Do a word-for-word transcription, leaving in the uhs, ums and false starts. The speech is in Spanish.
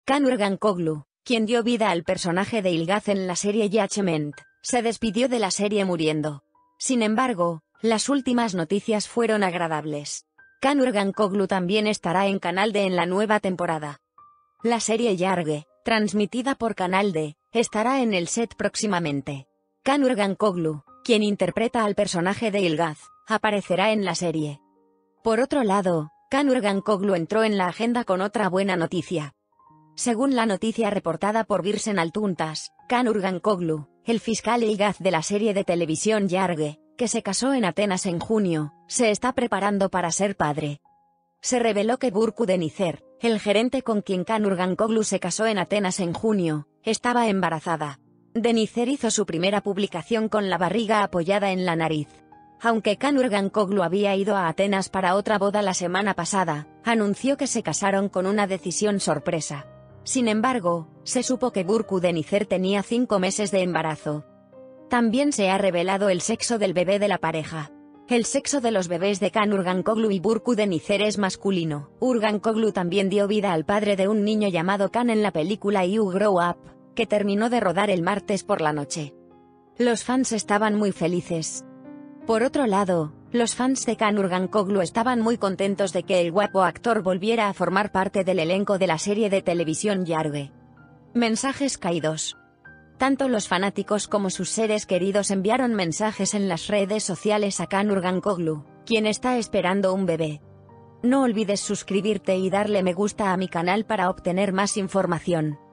Kan Urgankoglu, quien dio vida al personaje de Ilgaz en la serie Judgment, se despidió de la serie muriendo. Sin embargo, las últimas noticias fueron agradables. Kan Urgankoglu también estará en Canal D en la nueva temporada. La serie Yarge, transmitida por Canal D, estará en el set próximamente. Kan Urgankoglu, quien interpreta al personaje de Ilgaz, aparecerá en la serie. Por otro lado, Kan Urgankoglu entró en la agenda con otra buena noticia. Según la noticia reportada por Birsen Altuntas, Kan Urgankoglu, el fiscal Ilgaz de la serie de televisión Yarge, que se casó en Atenas en junio, se está preparando para ser padre. Se reveló que Burcu Denizer, el gerente con quien Kan Urgankoglu se casó en Atenas en junio, estaba embarazada. Denizer hizo su primera publicación con la barriga apoyada en la nariz. Aunque Kan Urgankoglu había ido a Atenas para otra boda la semana pasada, anunció que se casaron con una decisión sorpresa. Sin embargo, se supo que Burcu Denizer tenía cinco meses de embarazo. También se ha revelado el sexo del bebé de la pareja. El sexo de los bebés de Kan Urgankoglu y Burcu Denizer es masculino. Urgankoglu también dio vida al padre de un niño llamado Kan en la película You Grow Up, que terminó de rodar el martes por la noche. Los fans estaban muy felices. Por otro lado, los fans de Kan Urgankoglu estaban muy contentos de que el guapo actor volviera a formar parte del elenco de la serie de televisión Yarge. Mensajes caídos. Tanto los fanáticos como sus seres queridos enviaron mensajes en las redes sociales a Kan Urgankoglu, quien está esperando un bebé. No olvides suscribirte y darle me gusta a mi canal para obtener más información.